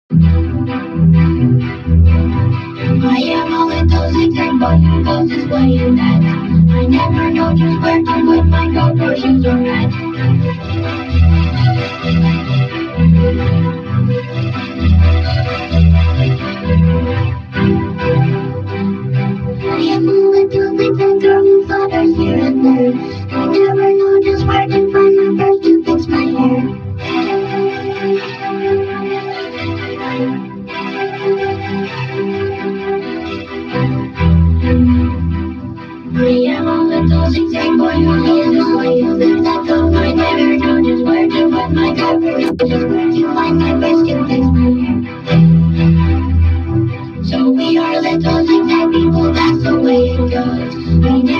I am a little zigzag boy who goes this way and that. I never know just where to put my proportions or at. I am a little zigzag girl who flutters here and there. I never know just where to find my brush to fix my hair. I am a little zigzag boy who goes this way and that. I never know just where to put my cover, just where to find my brush to fix my hair. So we are little zigzag people, that's the way it goes. We never